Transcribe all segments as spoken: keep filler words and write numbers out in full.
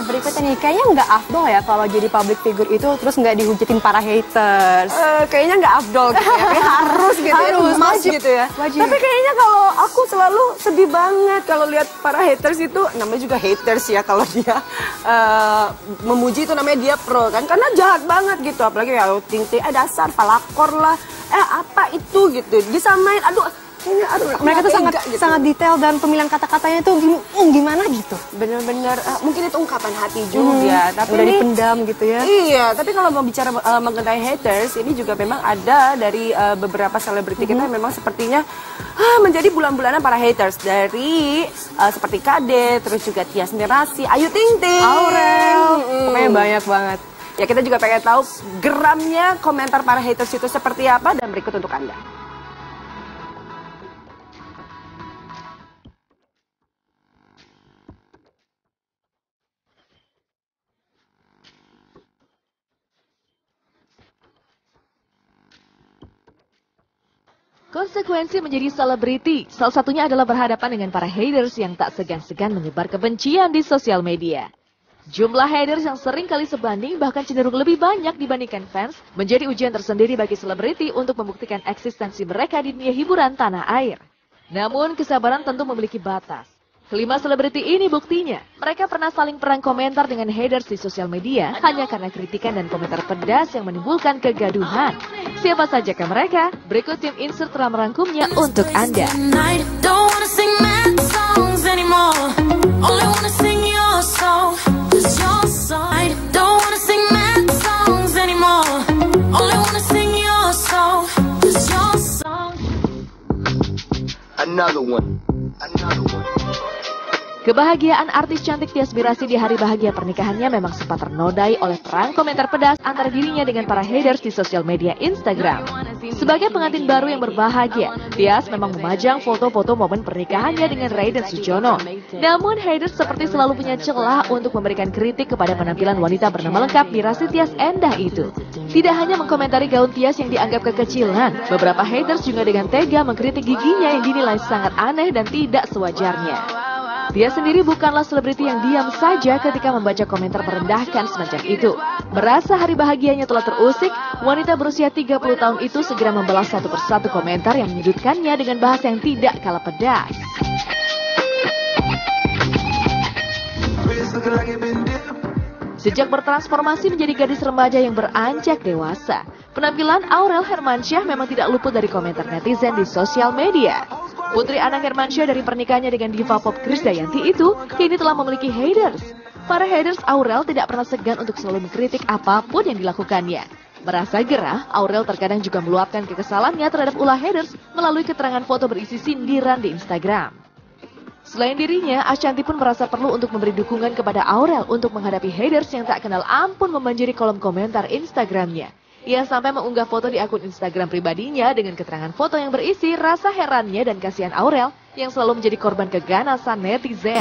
berikutnya nih, kayaknya nggak afdol ya kalau jadi public figure itu terus nggak dihujatin para haters. Uh, kayaknya nggak afdol gitu ya, kayak harus gitu harus, ya, must wajib, gitu ya. Wajib. Tapi kayaknya kalau aku selalu sedih banget kalau lihat para haters itu, namanya juga haters ya kalau dia uh, memuji itu namanya dia pro kan, karena jahat banget gitu, apalagi ya ting ting, eh dasar palakor lah, eh apa itu gitu, disamain, aduh. Kayaknya, aduh, mereka tuh sangat gitu. sangat detail dan pemilihan kata-katanya tuh gim, gimana gitu. Bener-bener uh, mungkin itu ungkapan hati juga, hmm, tapi udah ini, dipendam gitu ya. Iya, tapi kalau mau bicara uh, mengenai haters, ini juga memang ada dari uh, beberapa selebriti mm-hmm. kita yang memang sepertinya uh, menjadi bulan-bulanan para haters, dari uh, seperti Kade, terus juga Tias Mirasih, Ayu Ting Ting, Aurel, mm. pokoknya banyak banget. Ya, kita juga pengen tahu geramnya komentar para haters itu seperti apa, dan berikut untuk Anda. Konsekuensi menjadi selebriti, salah satunya adalah berhadapan dengan para haters yang tak segan-segan menyebar kebencian di sosial media. Jumlah haters yang sering kali sebanding bahkan cenderung lebih banyak dibandingkan fans menjadi ujian tersendiri bagi selebriti untuk membuktikan eksistensi mereka di dunia hiburan tanah air. Namun kesabaran tentu memiliki batas. Kelima selebriti ini buktinya, mereka pernah saling perang komentar dengan haters di sosial media hanya karena kritikan dan komentar pedas yang menimbulkan kegaduhan. Siapa sajakah mereka? Berikut tim Insert telah merangkumnya untuk Anda. Another one. Another one. Kebahagiaan artis cantik Tias Mirasih di hari bahagia pernikahannya memang sempat ternodai oleh perang komentar pedas antara dirinya dengan para haters di sosial media Instagram. Sebagai pengantin baru yang berbahagia, Tias memang memajang foto-foto momen pernikahannya dengan Raiden Sujono. Namun haters seperti selalu punya celah untuk memberikan kritik kepada penampilan wanita bernama lengkap Mirasih Tias Endah itu. Tidak hanya mengkomentari gaun Tias yang dianggap kekecilan, beberapa haters juga dengan tega mengkritik giginya yang dinilai sangat aneh dan tidak sewajarnya. Dia sendiri bukanlah selebriti yang diam saja ketika membaca komentar merendahkan semacam itu. Merasa hari bahagianya telah terusik, wanita berusia tiga puluh tahun itu segera membalas satu persatu komentar yang menyudutkannya dengan bahasa yang tidak kalah pedas. Sejak bertransformasi menjadi gadis remaja yang beranjak dewasa, penampilan Aurel Hermansyah memang tidak luput dari komentar netizen di sosial media. Putri Anang Hermansyah dari pernikahannya dengan diva pop Krisdayanti itu kini telah memiliki haters. Para haters Aurel tidak pernah segan untuk selalu mengkritik apapun yang dilakukannya. Merasa gerah, Aurel terkadang juga meluapkan kekesalannya terhadap ulah haters melalui keterangan foto berisi sindiran di Instagram. Selain dirinya, Ashanti pun merasa perlu untuk memberi dukungan kepada Aurel untuk menghadapi haters yang tak kenal ampun membanjiri kolom komentar Instagramnya. Ia sampai mengunggah foto di akun Instagram pribadinya dengan keterangan foto yang berisi rasa herannya dan kasihan Aurel yang selalu menjadi korban keganasan netizen.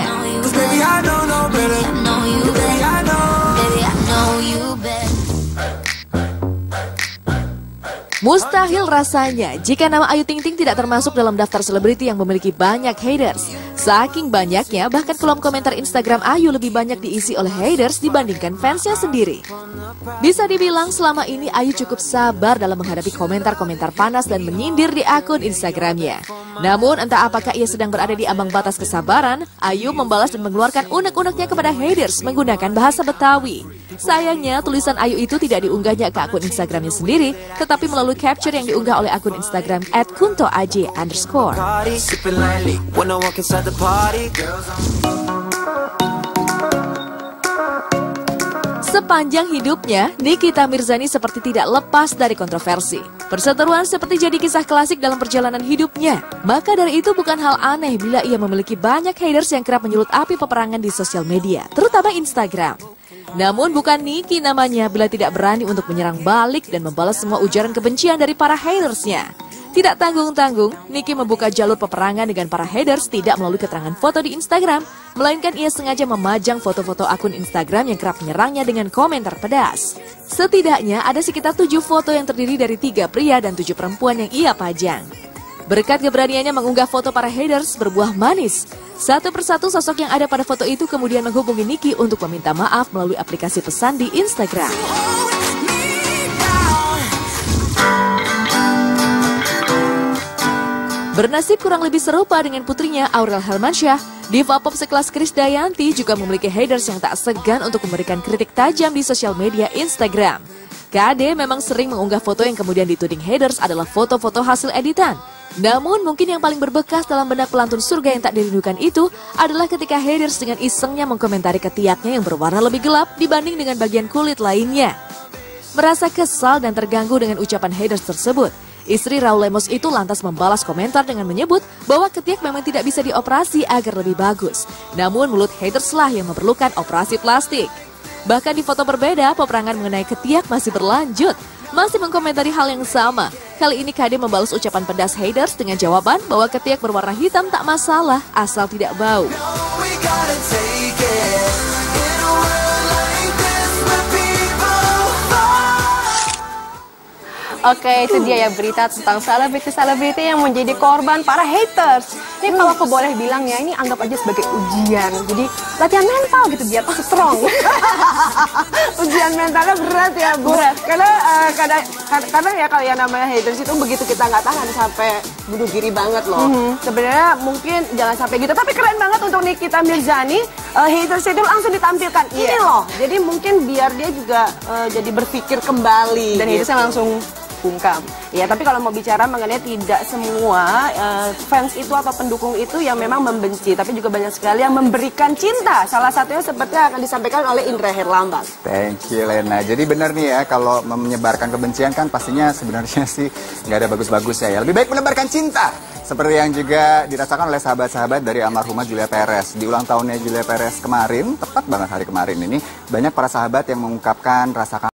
Mustahil rasanya jika nama Ayu Ting Ting tidak termasuk dalam daftar selebriti yang memiliki banyak haters. Saking banyaknya, bahkan kolom komentar Instagram Ayu lebih banyak diisi oleh haters dibandingkan fansnya sendiri. Bisa dibilang selama ini Ayu cukup sabar dalam menghadapi komentar-komentar panas dan menyindir di akun Instagramnya. Namun entah apakah ia sedang berada di ambang batas kesabaran, Ayu membalas dan mengeluarkan unek-uneknya kepada haters menggunakan bahasa Betawi. Sayangnya tulisan Ayu itu tidak diunggahnya ke akun Instagramnya sendiri, tetapi melalui capture yang diunggah oleh akun Instagram at kuntoaj underscore. Sepanjang hidupnya, Nikita Mirzani seperti tidak lepas dari kontroversi. Perseteruan seperti jadi kisah klasik dalam perjalanan hidupnya. Maka dari itu bukan hal aneh bila ia memiliki banyak haters yang kerap menyulut api peperangan di sosial media, terutama Instagram. Namun bukan Niki namanya bila tidak berani untuk menyerang balik dan membalas semua ujaran kebencian dari para hatersnya. Tidak tanggung-tanggung, Niki membuka jalur peperangan dengan para haters tidak melalui keterangan foto di Instagram, melainkan ia sengaja memajang foto-foto akun Instagram yang kerap menyerangnya dengan komentar pedas. Setidaknya ada sekitar tujuh foto yang terdiri dari tiga pria dan tujuh perempuan yang ia pajang. Berkat keberaniannya mengunggah foto para haters berbuah manis. Satu persatu sosok yang ada pada foto itu kemudian menghubungi Nicky untuk meminta maaf melalui aplikasi pesan di Instagram. Bernasib kurang lebih serupa dengan putrinya Aurel Hermansyah, diva pop sekelas Krisdayanti juga memiliki haters yang tak segan untuk memberikan kritik tajam di sosial media Instagram. K D memang sering mengunggah foto yang kemudian dituding haters adalah foto-foto hasil editan. Namun mungkin yang paling berbekas dalam benak pelantun surga yang tak dirindukan itu adalah ketika haters dengan isengnya mengkomentari ketiaknya yang berwarna lebih gelap dibanding dengan bagian kulit lainnya. Merasa kesal dan terganggu dengan ucapan haters tersebut, istri Raul Lemos itu lantas membalas komentar dengan menyebut bahwa ketiak memang tidak bisa dioperasi agar lebih bagus. Namun mulut haters lah yang memerlukan operasi plastik. Bahkan di foto berbeda, peperangan mengenai ketiak masih berlanjut. Masih mengkomentari hal yang sama. Kali ini K D membalas ucapan pedas haters dengan jawaban bahwa ketiak berwarna hitam tak masalah asal tidak bau. Oke, itu dia ya berita tentang selebriti-selebriti yang menjadi korban para haters. Ini kalau aku boleh bilang ya, ini anggap aja sebagai ujian. Jadi latihan mental gitu biar strong. Ujian mentalnya berat ya, Bu. Berat. Karena uh, kadang, kadang ya kalau yang namanya haters itu begitu kita nggak tahan sampai bunuh diri banget loh. Mm-hmm. Sebenarnya mungkin jangan sampai gitu. Tapi keren banget untuk Nikita Mirzani, uh, haters itu langsung ditampilkan. Yeah. Ini loh. Jadi mungkin biar dia juga uh, jadi berpikir kembali. Dan gitu. hatersnya langsung bungkam. Ya, tapi kalau mau bicara mengenai tidak semua uh, fans itu atau pendukung itu yang memang membenci, tapi juga banyak sekali yang memberikan cinta. Salah satunya seperti yang akan disampaikan oleh Indra Herlambang. Thank you, Lena. Jadi benar nih ya, kalau menyebarkan kebencian kan pastinya sebenarnya sih nggak ada bagus-bagusnya ya. Lebih baik menebarkan cinta. Seperti yang juga dirasakan oleh sahabat-sahabat dari almarhumah Julia Perez. Di ulang tahunnya Julia Perez kemarin, tepat banget hari kemarin ini, banyak para sahabat yang mengungkapkan rasa